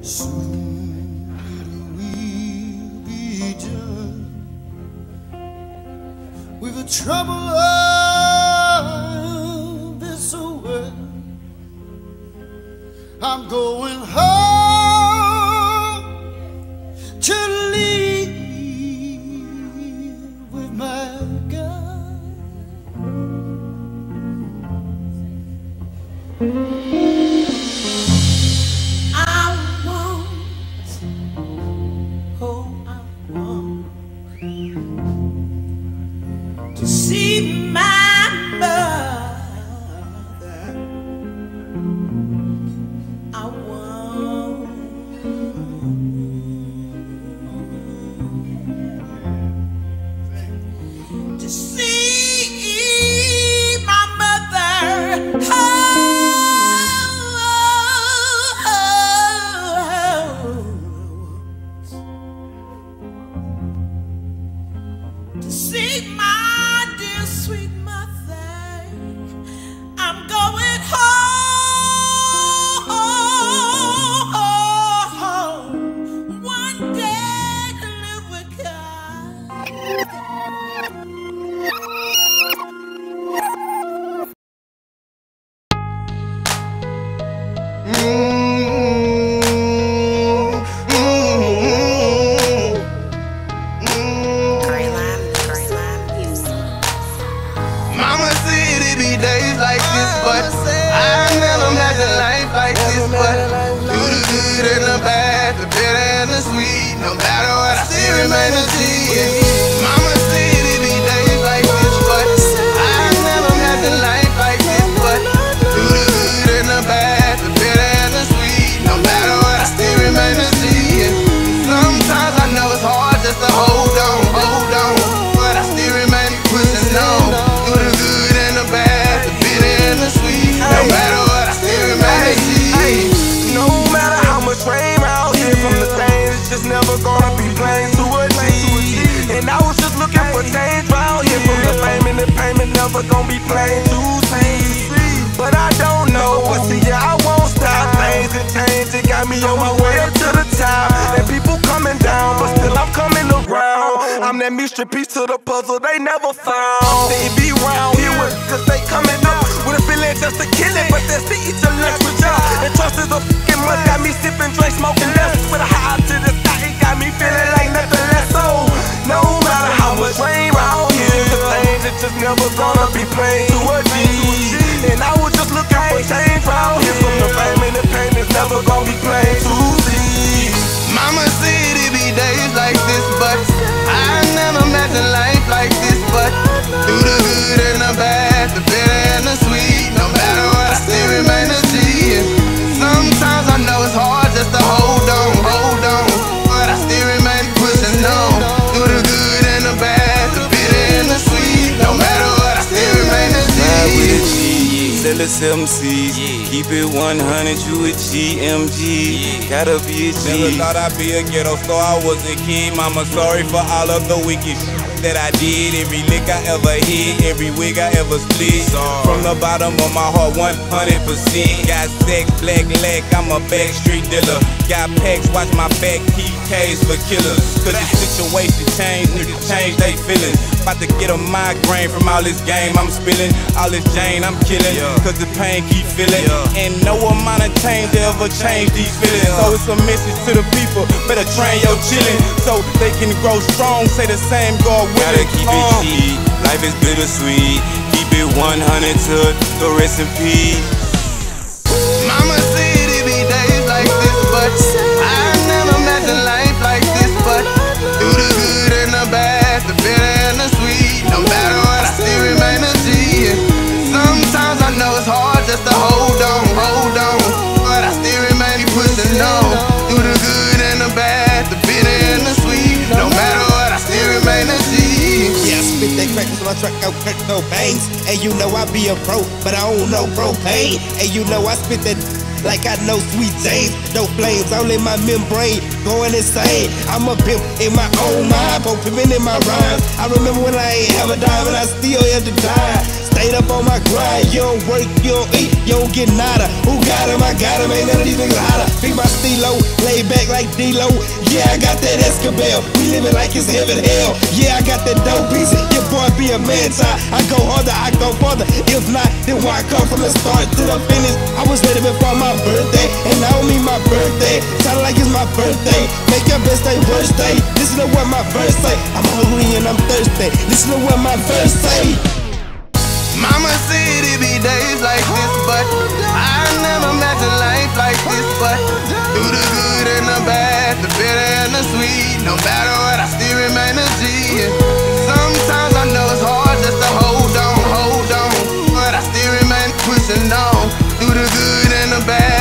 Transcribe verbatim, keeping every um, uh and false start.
Soon it will be done with the trouble of this world. I'm going home to live with my God. I want, oh, I want to see my mother. I want to see my mother. Oh, to see my dear sweet mother. I'm going home one day to live with God. Greyline, Greyline Muzic. Mama said it be days like this, but I never imagined life like this. But through the good and the bad, the bitter and the sweet, no matter what, I still remain a G. Mama said it be days like this, but I never imagined life like this. But through the good and the bad, the bitter and the sweet, no matter what, I still remain a G. Sometimes I know it's hard just to hold on, hold on, but I still remain pushing on. Through the good and the bad, the bitter and the sweet, no matter what, I still remain a G. No matter how much rain out here from the things, it's just never gonna be plain to a G. And I was just looking for change out here from the fame and the payment, never gonna be plain to see. But I don't know, but see, yeah, I won't stop. Things and change, it got me on my way up to the top. And people coming down, but still I'm coming around. I'm that mystery piece to the puzzle they never found. They be round here with, cause they coming up with a feeling just to kill it, but that's to eat your lunch with y'all. And trust is a fucking must, got me sipping, drink, smoking less. With a high to the sky, it got me feeling like nothing less. So, no matter how much rain round here, the things it's just never gonna be plain to a G. And I was just looking for change round here from the fame and the pain, it's never gonna be plain to see. Mama said it be days like this, but I never imagined life like this. But through the good and the bad, the bitter and the sweet, no matter what, I still remain a G. Sometimes I know it's hard just to hold on, hold on, but I still remain pushing on. Through the good and the bad, the bitter and the sweet, no matter what, I still remain a G. Sell us M Cs, keep it one hundred, you a G M G, gotta be a G. Never thought I'd be a ghetto star, I was a kid. Mama, sorry for all of the wicked shit that I did. Every lick I ever hit, every wig I ever split. From the bottom of my heart, one hundred percent. Got sex, black lack, I'm a backstreet dealer. Got packs, watch my back, keep K's for killers. Cause the situation changed, niggas change they feelings. About to get a migraine from all this game I'm spilling. All this Jane I'm killing, cause the pain keep feeling. And no amount of change ever change these feelings. So it's a message to the people, better train your chillin' so they can grow strong, say the same God will. Gotta keep it G, life is bittersweet. Keep it one hundred to the rest in peace. Mama said it be days like this, but I never imagined life like this. But through the good and the bad, the bitter and the sweet, no matter what, I still remain a G. Sometimes I know it's hard just to hold on, hold on, but I still remain pushing on. Through the good and the bad, the bitter and the sweet, no matter what, I still remain a G. Yeah, I spit that crack on my track, I crack no bangs. And you know I be a pro, but I don't know propane. And you know I spit that like I know sweet James. No flames, only my membrane going insane. I'm a pimp in my own mind, both pimpin' in my rhymes. I remember when I ain't have a dime and I still had to die. Stayed up on my grind, you don't work, you don't eat, you don't get nada. Who got him? I got him, ain't none of these niggas hotter. Pick my stilo, lay back like D-Lo. Yeah, I got that Escabel, we living like it's heaven hell. Yeah, I got that dope piece, your boy be a man child. I go harder, I go farther. If not, then why I come from the start to the finish? I was ready before my birthday, and now me my birthday. Sound like it's my birthday. Make your best day, worst day. Listen to what my verse say. I'm hungry and I'm thirsty. Listen to what my verse say. Mama said it be days like this, but I never imagined life like this. But through the good and the bad, the bitter and the sweet, no matter what, I still remain a G. And sometimes I know it's hard just to hold on, hold on, but I still remain pushing on. Through the good and the bad,